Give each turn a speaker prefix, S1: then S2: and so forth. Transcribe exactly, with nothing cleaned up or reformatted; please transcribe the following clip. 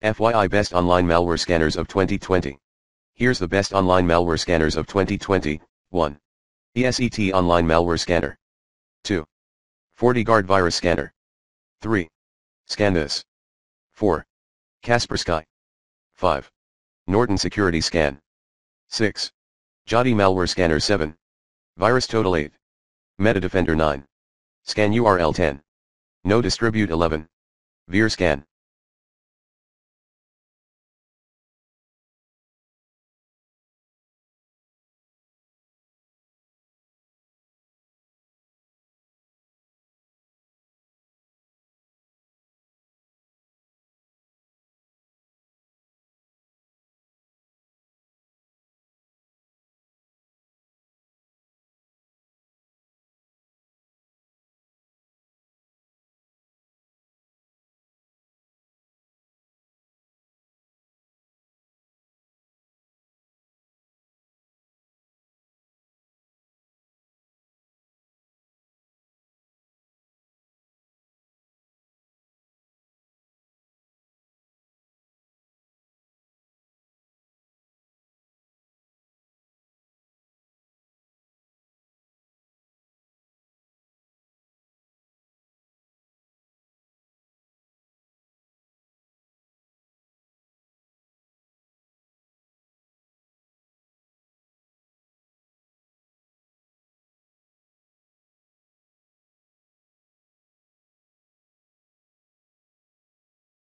S1: F Y I Best Online Malware Scanners of twenty twenty. Here's the best online malware scanners of twenty twenty. one. E S E T Online Malware Scanner. two. FortiGuard Virus Scanner. three. ScanThis. four. Kaspersky. five. Norton Security Scan. six. Joti Malware Scanner seven. VirusTotal eight. MetaDefender nine. ScanURL ten. NoDistribute eleven. VirScan.